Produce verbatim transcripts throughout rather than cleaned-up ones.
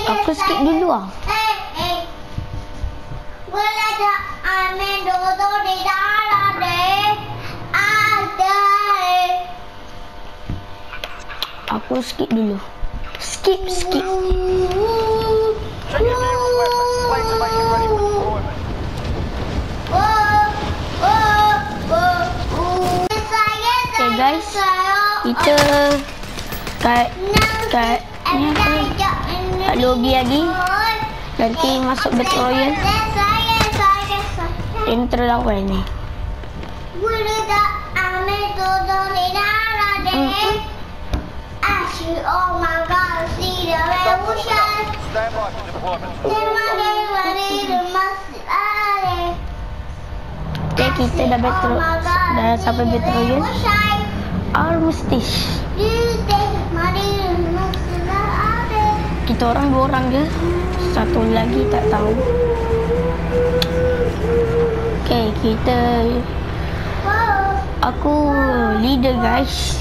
Aku skip dulu ah. Aku skip dulu. Skip, skip. Okay guys, kita kat kat ni apa? Kat lobby lagi. Nanti masuk Battle Royale. Intro lawan ni. Hmm. Oh my God, see the revolution. Okay, kita dah battle, dah sampai Battle Royale. Armistice. Kita orang dua orang je. Satu lagi tak tahu. Okay, kita. Aku leader guys.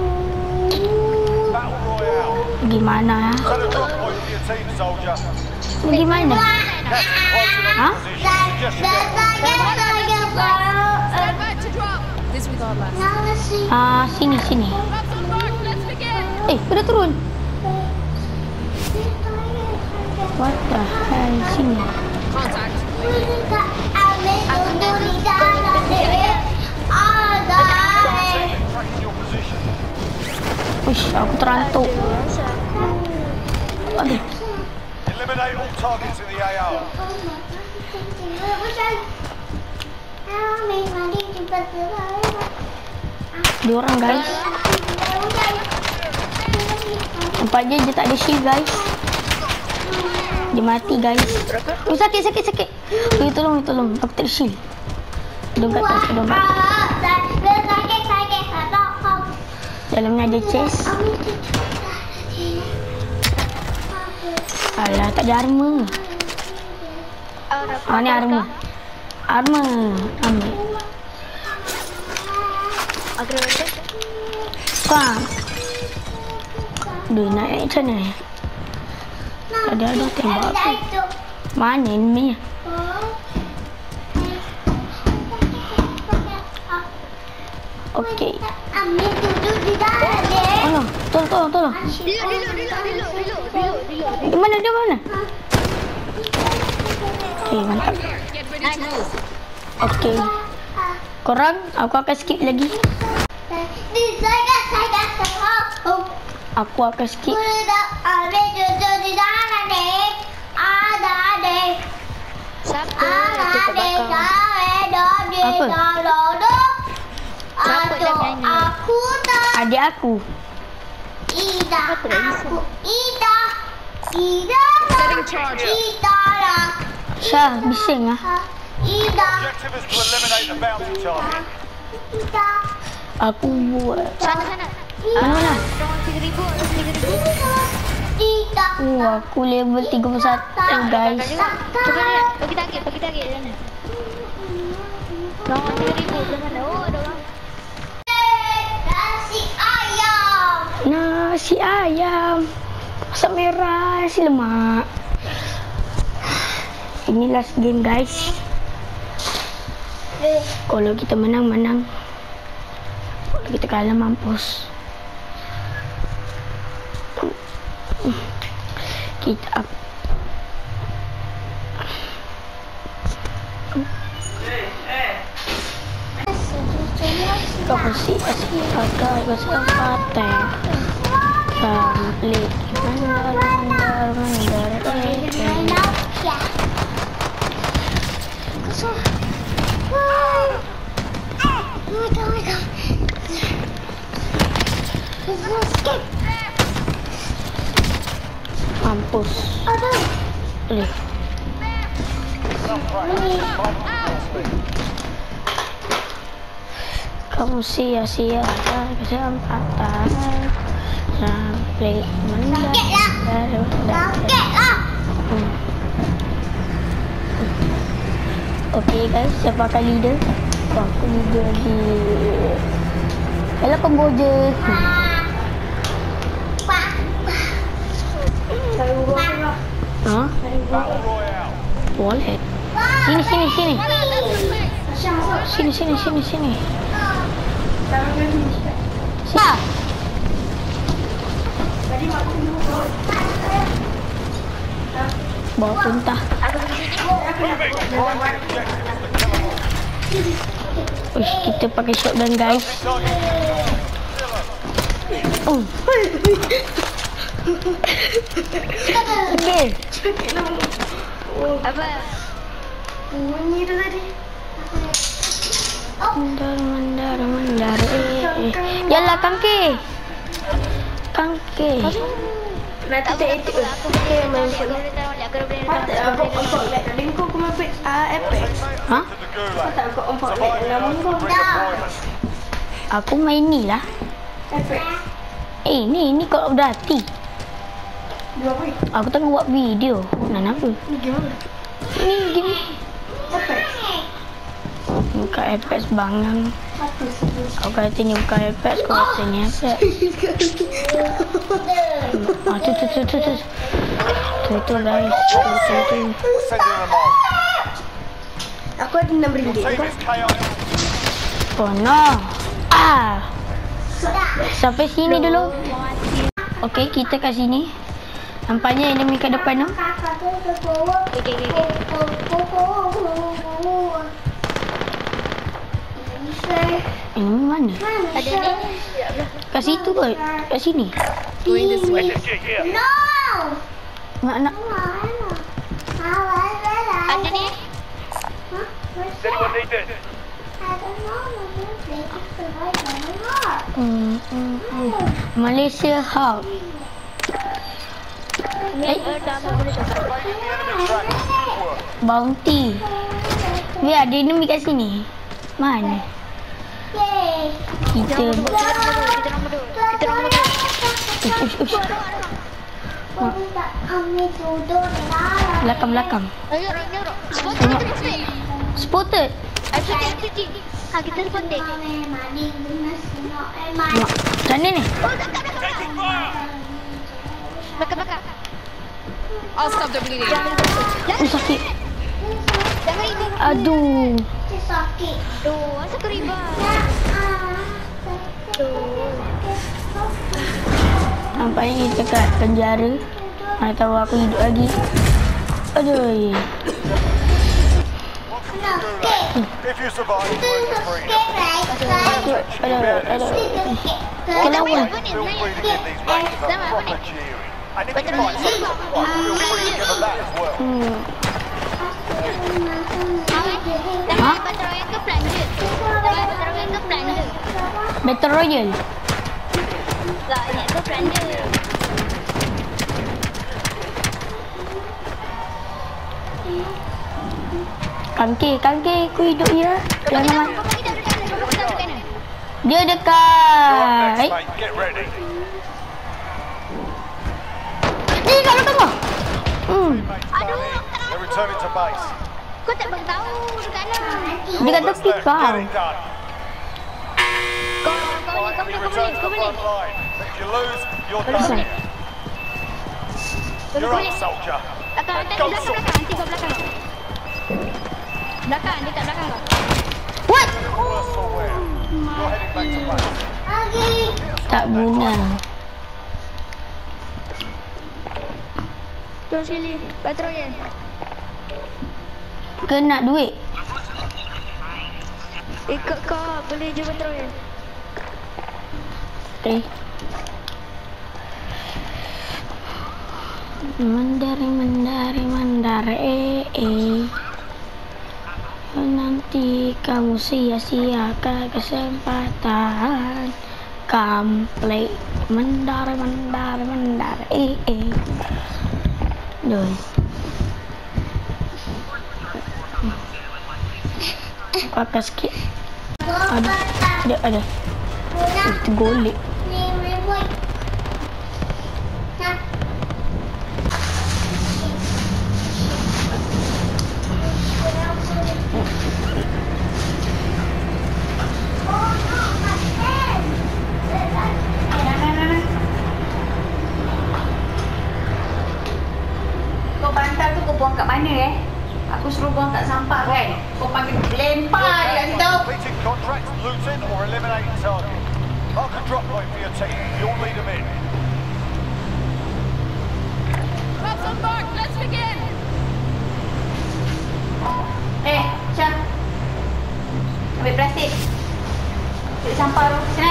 Gimana ya? Gimana? Hah? Ah, sini sini. Eh, pada turun. What the hell? Sini. Uish, aku terantuk. Aduh. Eliminate all targets in the A R. Dua orang guys. Nampak je dia tak ada shield guys. Dia mati guys. Oh, sakit sakit sakit. Oh, tolong tolong. Aku tak ada shield. Dong kat atas, dong kat atas. Dalamnya ada chest. Alah, tak ada armor. Ah, ni armor. Armor. Ambil. Agak-agak. Kau. Duh, naik macam mana? Ada ada tembak aku. Mana enemy? Okey. Oh, tolong, tolong, tolong. Reload, reload, reload, reload, reload, reload, reload. Di mana, di mana? Okey, mantap. Okey. Korang, aku akan skip lagi. Aku akan skip. Siapa tu terbakar? Apa? Siapa dah nyanyi? Adik aku. Ida, Apa dah aku Ida, Ida, Ida, Syah, bising ah. Ida, Objective is to eliminate the bounty target. Ida, Aku buat. Sana, sana. Mana mana? Orang tiga ribu, orang tiga ribu. Ida. Oh, aku level tiga puluh satu guys. Cuba lihat, bagi target, bagi target sana. Orang tiga ribu, belah mana? Oh, ada orang. Nasi ayam. Nasi ayam. Masak merah, nasi lemak. Ini last game guys. Kalau kita menang, menang. Kalau kita kalah, mampus. Kita kau mesti kasih agak kesempatan sampai mandar mandar mandar mampus. Eh. Kamu sia-siakan kesempatan sampai mandar. Sakitlah. Hmm. Okay guys, siapa akan leader? Oh, aku leader di Alah Kamboja. Pak. Pak. Wallet. Sini, sini, sini. Sini, sini, sini, sini. Siap. Bawa puntah. Uish, kita pakai shotgun guys. Oh. Okay. Apa? Bunyi tu tadi. Mandar, mandar, mandar. Eh, eh. Yalah, kangke. Kangke. Nanti tak edit lah. Aku boleh main shot. Aku boleh tahu aku boleh tahu. Aku untuk like tadi kau kau main ah Apex. Ha? To the gulag. Tak kau untuk like dalam kau. Bring a toilet. Aku main ni lah. Apex. Eh, ni, ni kau berhati. Dua apa? Aku tengah buat video. Nak apa? Ni gimana? Ni game. Apex. Bukan Apex bangang. Kau kata ni bukan Apex, kau kata ni Apex. Ah, tu, tu, tu, tu, tu. Tu, tu guys. Tu, tu, tu. Send in a mark. Aku ada enam ringgit. Team is K O. Oh no. Ah. Sampai sini dulu. Okey, kita kat sini. Nampaknya enemy kat depan tu. Okey, okey, okey. Enemy mana? Ada ni. Kat situ kot. Kat sini. Legit here. No. Nak nak. Ada ni. Does anyone need this? Hmm, hmm, hmm. Malaysia Hub. Ni eh, dah mau boleh cakap. Making the enemy track. Good work. Bounty. Weh, ada enemy kat sini. Mana? Kita Kita nombor dua. Kita nombor dua. Kita nombor dua. ush, ush, ush. Belakang belakang. Ayo, orang ni orang. Spotted, spotted. Spotted. F P T, F P T. Ha, kita spotted. Mak. Sana ni. Oh, dekat, dekat, dekat. Belakang, belakang. I'll stop the bleeding. Oh, sakit. Jangan ikut. Aduh. Sakit. Tuh, asal kau riba? Tuh. Nampaknya kita kat penjara. Mana tahu aku hidup lagi. Aduh. If you survive, you earn your freedom. Aduh, aduh. Kelawan. Feel free to give these mates a proper cheering. And if you find something to fight, feel free to give them that as well. Hmm. Ha? Battle Royale ke plunger? Battle Royale ke plunger? Battle Royale. Tak, ingat tu plunger. Kangke, kangke, aku hidup ya. Jangan mati. Kau bagi dah dekat mana? Kau bagi dah dekat mana? Dia You're dekat. next, mate. Get ready. Ni kat belakang kau. Hmm. Mates done in. They're returning to base. Kau tak bagi tahu dekat mana. Dia kat All that's tepi left, kau. get it done. Kau, kau boleh, kau Right, you boleh, kau return boleh, to kau the boleh. front line. If you lose, you're Boleh, done. boleh. You're boleh. up, soldier. Belakang, And belakang, go, belakang, soldier. belakang. Nanti kau belakang kau. Belakang, dekat belakang kau. What? Worse for wear. You're heading back to base. Tak guna. Jom sini. Battle Royale. Kena duit. Ikut kau, boleh je Battle Royale. Okay. Mendari, mendari, mendari, eh, eh. Nanti kamu sia-siakan kesempatan. Komplek mendari, mendari, mendari, eh, eh. Duh. Pakai sikit. Ada, ada, ada. Itu golek. Kau bantal tu kau buang kat mana eh? Aku suruh buang kat sampah kan. Kau panggil lempar je kat situ. Completing contracts, looting or eliminating target. Mark a drop point for your team. You'll lead them in. Maps on mark. Let's begin. Eh, Syah. Ambil plastik. Ambil sampah tu. Sini.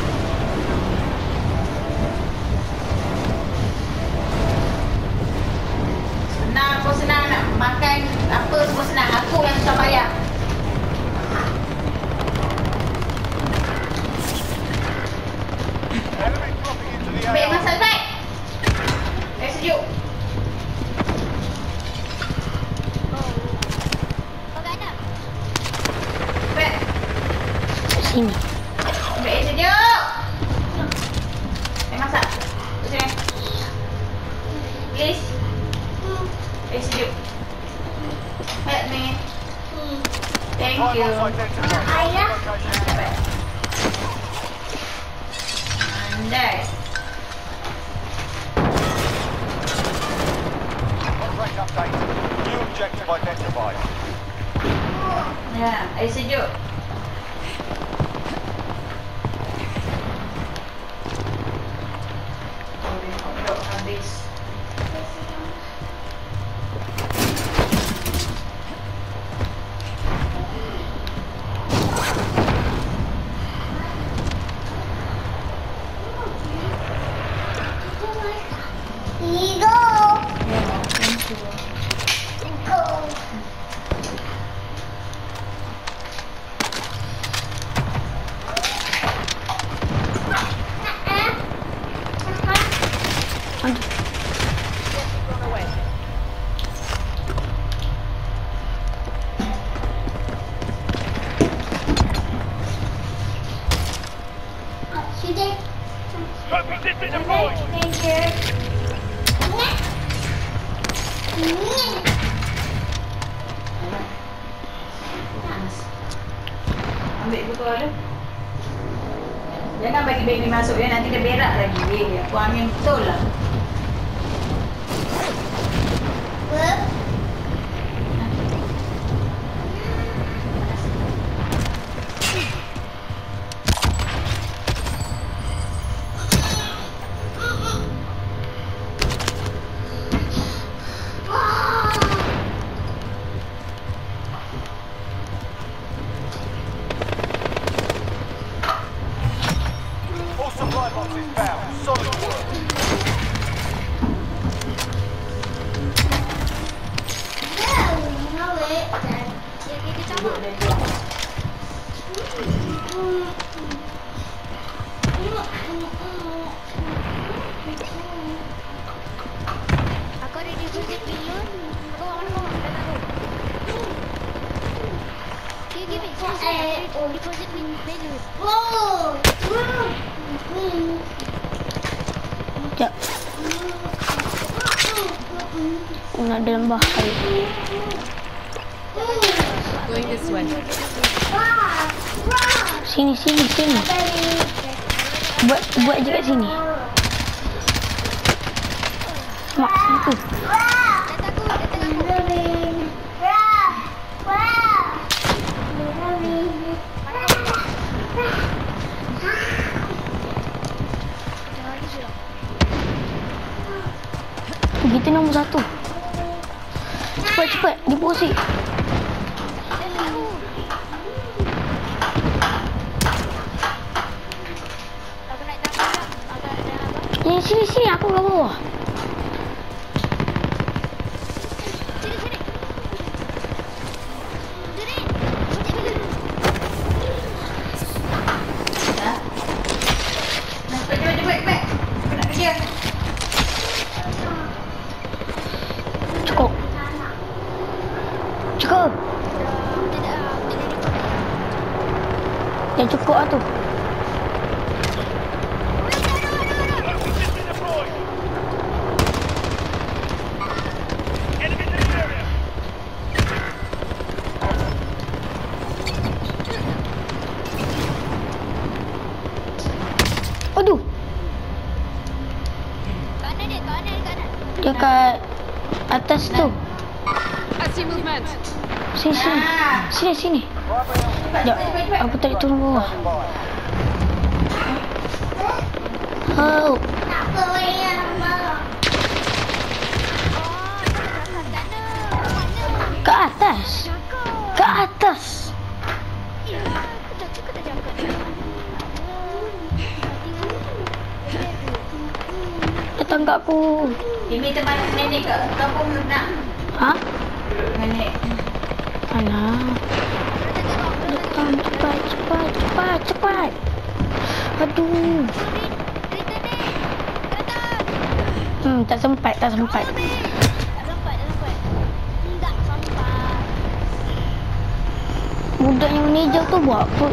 Senang, kau senang nak makan apa semua senang. Aku yang susah payah. Enemy dropping into the Ambil A R. masak baik. Eh, sejuk. Kau kat mana? Baik. Sini. Ambil air sejuk. Eh, masak. Kat sini. Please. Air sejuk. Help me. Thank Time you. loss identified. Ayah. Location. Pandai. Contract updated. New objective identified. Ya, air sejuk. Kodok habis. Ego. Go. Thrown away. She did. Smoke resistant deployed. Thank you. Panas. Ambil botol tu. Jangan bagi baby masuk ya, nanti dia berak lagi. Dia aku angin betul lah. Whoop. All supply boxes found. Solid work. No, wait. Dia dia kecam. Duduk dia dia. Aku ada deposit million. Aku awak mana kau? Dah tahu. Give give me. Deposit million. Whoa. Sekejap. Aku nak dalam bahaya. Going this way. Sini, sini, sini. Buat buat je kat sini. Mak, situ. Dah takut. Dah takut. Kita nombor satu. Cepat, cepat. Deposit. Aku nak tangkap. Agak ada apa? Eh, sini, sini. Aku kat bawah. Sini sini. Sini. Deposit million. Ya. Nah, cepat, cepat, cepat, cepat. Aku nak kerja. Cukup. Cukup. Tidak. Tidak deposit. Yang cukup lah tu. Resistant deployed. Enemies in the area. Aduh. Kanan dia. Kanan kanan. Dekat atas tu. I see movement. Sini, sini. Sini, sini. Sekejap. Aku tarik turun bawah. Help. Apa yang marah? Ke atas. Ke atas. Datang kat aku. Dia minta balik nenek ke kampung nak. Ha? Nenek. Alah. Datang cepat, cepat, cepat, cepat. Aduh. Hmm, tak sempat, tak sempat. Budak yang warna hijau tu buat apa?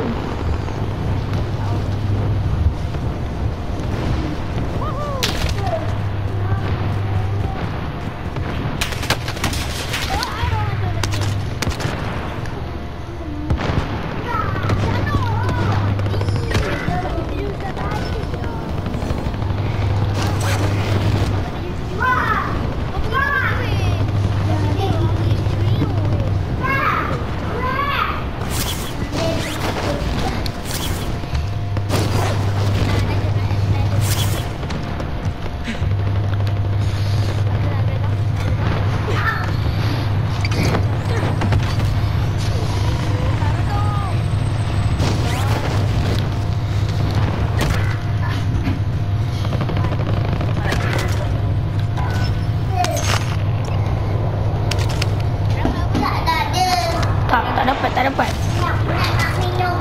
Tak, tak dapat, tak dapat. Nak minum.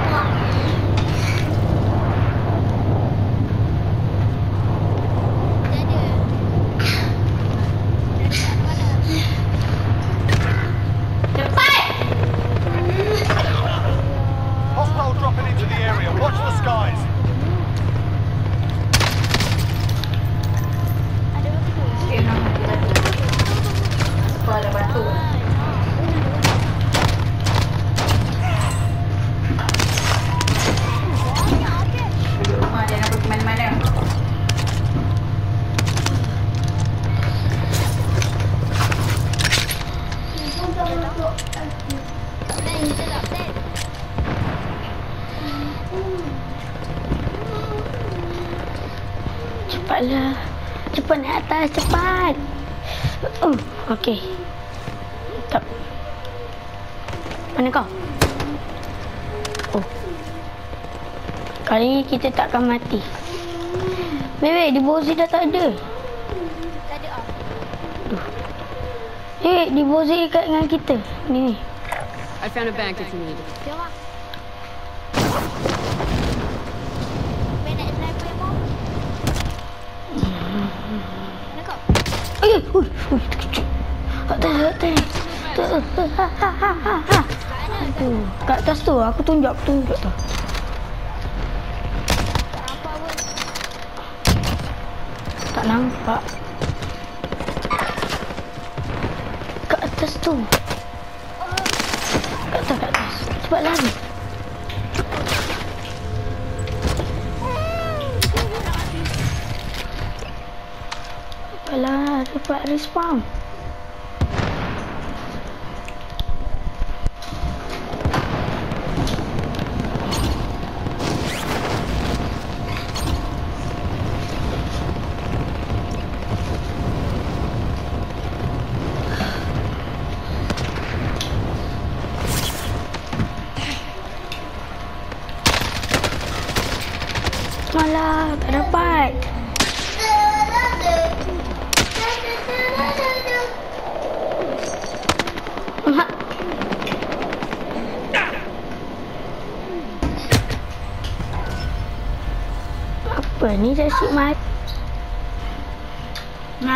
Hostile dropping into the area. Watch the skies. Kepala batu. Duduk rumah dia nak pergi mana-mana. Cepatlah. Cepat naik atas, cepat. Uh, okey. Tak. Mana kau? Oh. Kali ni kita takkan mati. Bebek, di bawah sini dah tak ada. Tak ada ah. Eh, di bawah sini kat dengan kita. Ni ni. I found a bank if you need it. Jom ah. Main nak sniper yang mau? Mana kau? Eh, ui, ui, terkejut. Tak ada, tak ada. Tak ada. Ha, ha, ha, ha, ha. Aduh, kat atas tu, aku tunjuk, aku tunjuk tu. Tak nampak pun. Tak nampak. Kat atas tu. Kat atas, kat atas. Cepat lari. Cepatlah, cepat respawn. Malah, tak dapat. Mak. Apa ni saksi mati? Nah.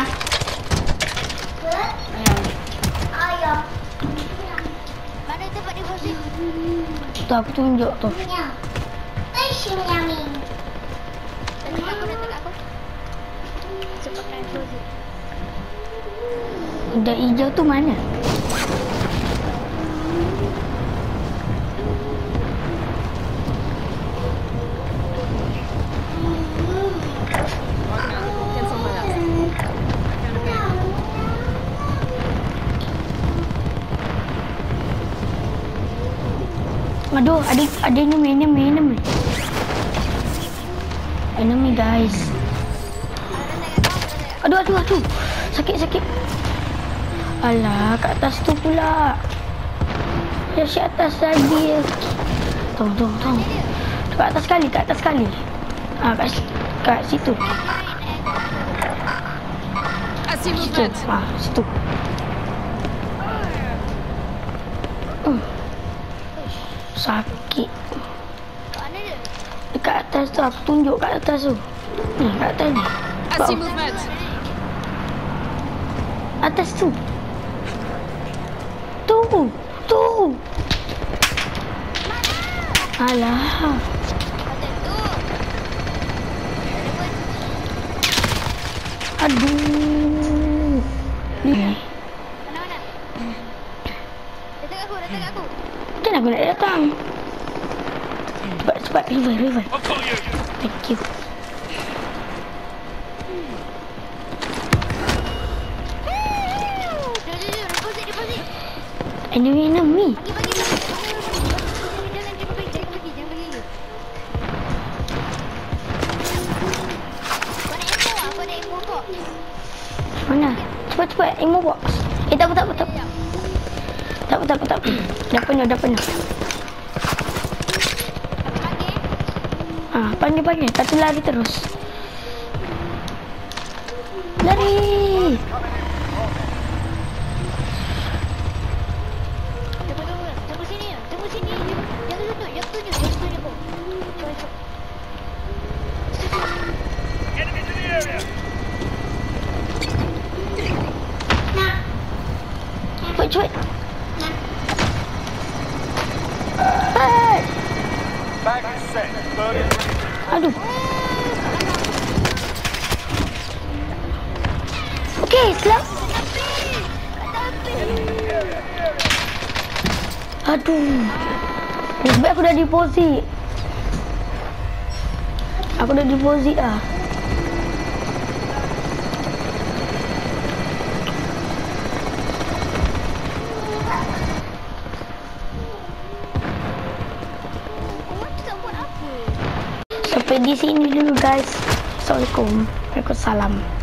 Ayah. Mana tempat deposit? Tu aku tunjuk tu. Punya. Eh, Shinyami. Tadi aku nak dekat aku. Cepat nak deposit. Budak hijau tu mana? Get somewhere else. I found a bank. Aduh, ada ada enemy, enemy, enemy. Enemy guys. Aduh, aduh, aduh. Sakit, sakit. Alah, kat atas tu pula. Ya, si atas lagi. Tunggu, tunggu, tunggu. Kat atas sekali, kat atas sekali. Ah, kat, kat situ. I see Situ. movement. Ah, situ. Hmm. Sakit. Mana dia? Dekat atas tu, aku tunjuk kat atas tu. Ni, kat atas ni. I see Bawah. movement. Atas tu. Tu. Tu. Alah. Macam tu. Aduh. Ni. Mana-mana? Datang aku, datang aku. Macam mana aku nak datang? Cepat, cepat. River, river. I've got you. Thank you. Jom, jom, jom. Deposit, deposit. Enemy, enemy. Bagi, bagi, bagi. Jangan, jangan pergi, jangan pergi, jangan pergi. Kau nak info ah? Kau nak info kok? Mana? Cepat, cepat. Ammo box. Eh, tak apa, tak apa, tak apa. Tak apa, tak apa, tak apa. Dah penuh, dah penuh. Aku panggil. Ah, panggil, panggil. Kata lari terus. Lari. Tunggu, tunggu. Tunggu sini. Tunggu sini. Jangan tunjuk, jangan tunjuk. Jangan tunjuk kau. Cepat, cepat. Enemy to the area. Cepat, cepat. Hai. Bag is set. Burning. Aduh. Okey, selamat. Aduh. Nasib baik aku dah deposit. Aku dah deposit ah. Awak tu tak buat apa? Sampai di sini dulu guys. Assalamualaikum. Waalaikumsalam.